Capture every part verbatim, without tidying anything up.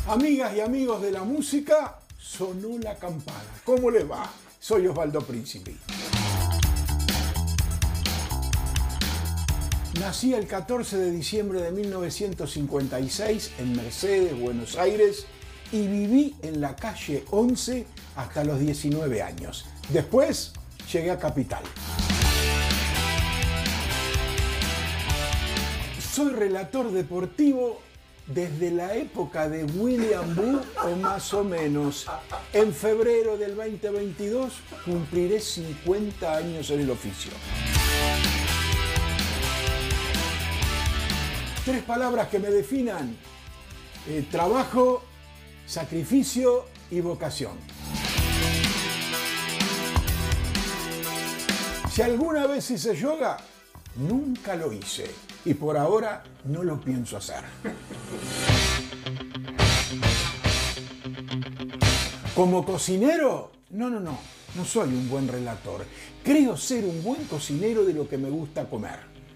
Amigas y amigos de la música, sonó la campana. ¿Cómo les va? Soy Osvaldo Príncipe. Nací el catorce de diciembre de mil novecientos cincuenta y seis en Mercedes, Buenos Aires, y viví en la calle once hasta los diecinueve años. Después llegué a Capital. Soy relator deportivo desde la época de William Boo o más o menos. En febrero del veinte veintidós cumpliré cincuenta años en el oficio. Tres palabras que me definan: eh, trabajo, sacrificio y vocación. Si alguna vez hice yoga, nunca lo hice y por ahora no lo pienso hacer. Como cocinero, no, no, no, no soy un buen relator. Creo ser un buen cocinero de lo que me gusta comer.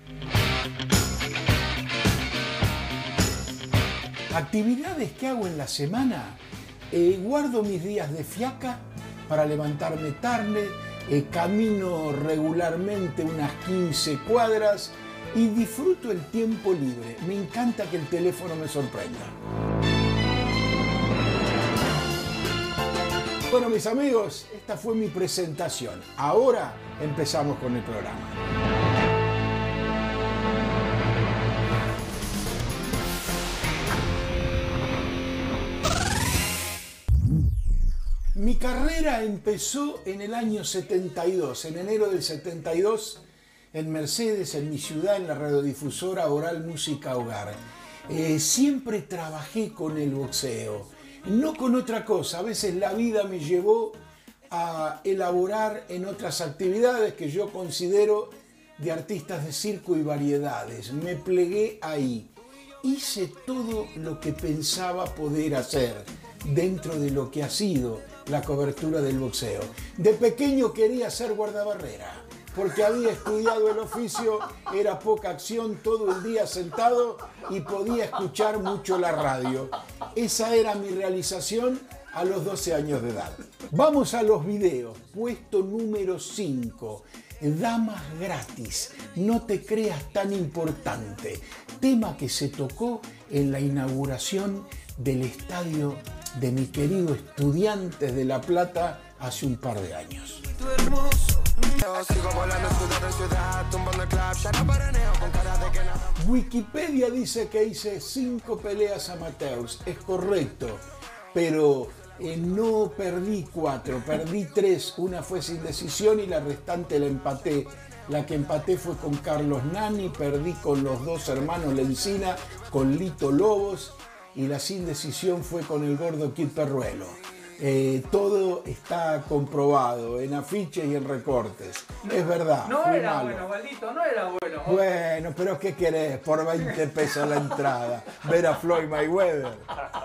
Actividades que hago en la semana: eh, guardo mis días de fiaca para levantarme tarde, eh, camino regularmente unas quince cuadras y disfruto el tiempo libre. Me encanta que el teléfono me sorprenda. Bueno, mis amigos, esta fue mi presentación. Ahora empezamos con el programa. Mi carrera empezó en el año setenta y dos, en enero del setenta y dos, en Mercedes, en mi ciudad, en la radiodifusora Oral Música Hogar. Eh, siempre trabajé con el boxeo, no con otra cosa. A veces la vida me llevó a elaborar en otras actividades que yo considero de artistas de circo y variedades. Me plegué ahí. Hice todo lo que pensaba poder hacer dentro de lo que ha sido la cobertura del boxeo. De pequeño quería ser guardabarrera, porque había estudiado el oficio, era poca acción, todo el día sentado y podía escuchar mucho la radio. Esa era mi realización a los doce años de edad. Vamos a los videos. Puesto número cinco. Damas gratis, no te creas tan importante. Tema que se tocó en la inauguración del estadio de mi querido Estudiantes de La Plata hace un par de años. Wikipedia dice que hice cinco peleas amateurs. Es correcto, pero eh, no perdí cuatro, perdí tres. Una fue sin decisión y la restante la empaté. La que empaté fue con Carlos Nani, perdí con los dos hermanos Lencina, con Lito Lobos, y la sin decisión fue con el gordo Kid Perruelo. Eh, todo está comprobado en afiches y en recortes. No, es verdad. No era malo. Bueno, Valdito, no era bueno. Bueno, pero ¿qué querés? Por veinte pesos la entrada. Ver a Floyd Mayweather.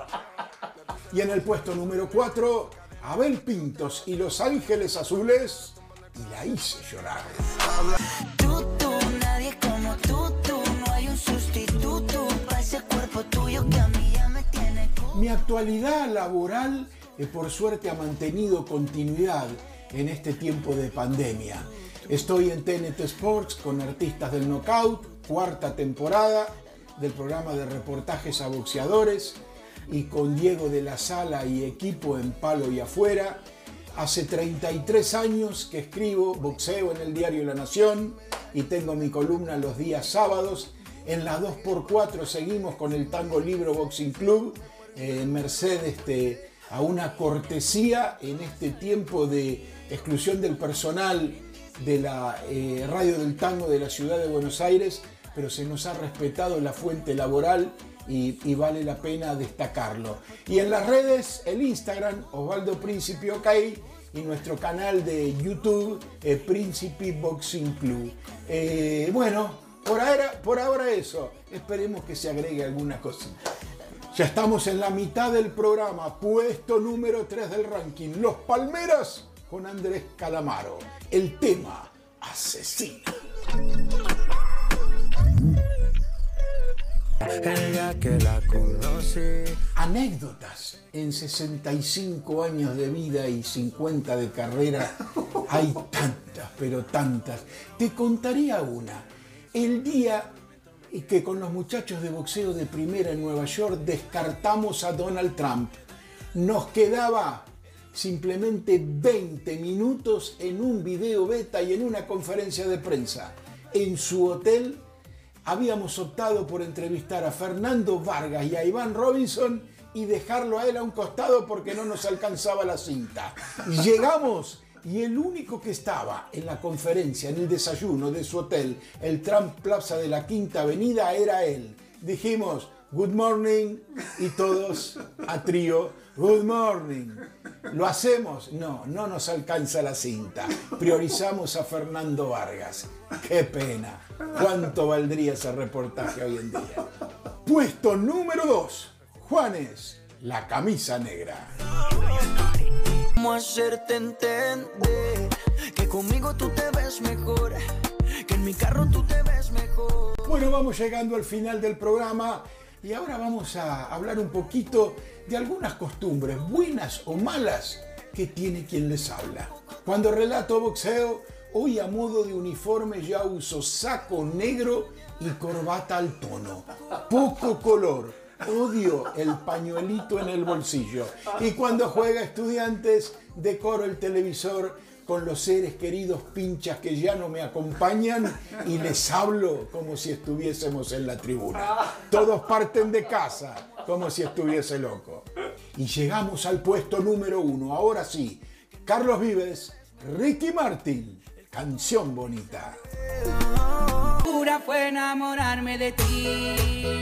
Y en el puesto número cuatro, Abel Pintos y Los Ángeles Azules, y la hice llorar. Tú, tú, nadie como tú, tú, no hay un sustituto para ese cuerpo tuyo que a mí ya me tiene. Mi actualidad laboral, eh, por suerte, ha mantenido continuidad en este tiempo de pandemia. Estoy en T N T Sports con Artistas del Knockout, cuarta temporada del programa de reportajes a boxeadores, y con Diego de la Sala y equipo en Palo y Afuera. Hace treinta y tres años que escribo boxeo en el diario La Nación y tengo mi columna los días sábados. En las dos por cuatro seguimos con el Tango Libro Boxing Club en eh, Mercedes, este, a una cortesía en este tiempo de exclusión del personal de la eh, Radio del Tango de la Ciudad de Buenos Aires, pero se nos ha respetado la fuente laboral y, y vale la pena destacarlo. Y en las redes, el Instagram, Osvaldo Príncipe OK, y nuestro canal de YouTube, eh, Príncipe Boxing Club. Eh, bueno, por ahora, por ahora eso. Esperemos que se agregue alguna cosita. Ya estamos en la mitad del programa, puesto número tres del ranking. Los Palmeras con Andrés Calamaro. El tema, Asesina. El día que la conocí. Anécdotas en sesenta y cinco años de vida y cincuenta de carrera. Hay tantas, pero tantas. Te contaría una. El día que con los muchachos de boxeo de primera en Nueva York descartamos a Donald Trump. Nos quedaba simplemente veinte minutos en un video beta y en una conferencia de prensa. En su hotel habíamos optado por entrevistar a Fernando Vargas y a Iván Robinson y dejarlo a él a un costado porque no nos alcanzaba la cinta. Llegamos y el único que estaba en la conferencia, en el desayuno de su hotel, el Trump Plaza de la Quinta Avenida, era él. Dijimos, good morning, y todos a trío, good morning. ¿Lo hacemos? No, no nos alcanza la cinta. Priorizamos a Fernando Vargas. ¡Qué pena! ¿Cuánto valdría ese reportaje hoy en día? Puesto número dos. Juanes, la camisa negra. ¿Cómo hacerte entender que conmigo tú te ves mejor, que en mi carro tú te ves mejor? Bueno, vamos llegando al final del programa y ahora vamos a hablar un poquito de algunas costumbres, buenas o malas, que tiene quien les habla. Cuando relato boxeo, hoy a modo de uniforme ya uso saco negro y corbata al tono. Poco color. Odio el pañuelito en el bolsillo. Y cuando juega Estudiantes, decoro el televisor con los seres queridos pinchas que ya no me acompañan y les hablo como si estuviésemos en la tribuna. Todos parten de casa como si estuviese loco. Y llegamos al puesto número uno. Ahora sí, Carlos Vives, Ricky Martin, Canción Bonita. Pura fue enamorarme de ti.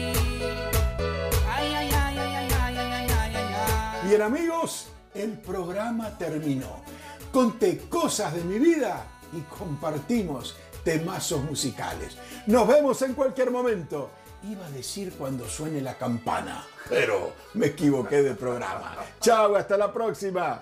Bien amigos, el programa terminó. Conté cosas de mi vida y compartimos temazos musicales. Nos vemos en cualquier momento. Iba a decir cuando suene la campana, pero me equivoqué de programa. Chao, hasta la próxima.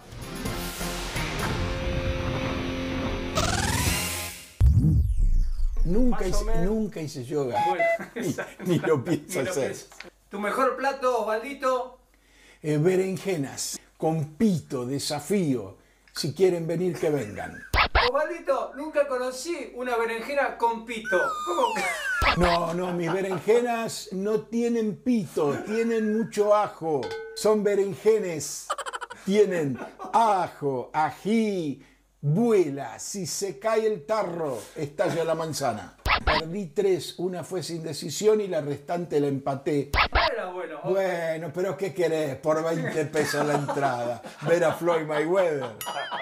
Nunca hice, nunca hice yoga. Bueno, ni, ni lo pienso Ni lo hacer. pienso. ¿Tu mejor plato, Osvaldito? Eh, berenjenas, con pito, desafío. Si quieren venir, que vengan. Osvaldito, nunca conocí una berenjena con pito. ¿Cómo? No, no, mis berenjenas no tienen pito, tienen mucho ajo. Son berenjenes. Tienen ajo, ají, vuela. Si se cae el tarro, estalla la manzana. Perdí tres, una fue sin decisión y la restante la empaté. Era bueno. Bueno, pero ¿qué querés? Por veinte pesos la entrada. Ver a Floyd Mayweather.